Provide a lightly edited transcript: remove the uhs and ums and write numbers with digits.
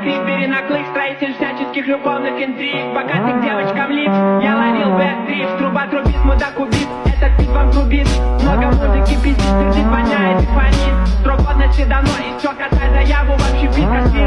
бери наклык, строитель всяческих любовных интриг. Богатых девочкам лиц, я ловил бэк-дрифт. Труба трубит, мудак убит, этот бит вам трубит. Много музыки пиздит, сердит, воняет и фонит. Срок годности давно истек, отдай заяву, вообще бит кассир.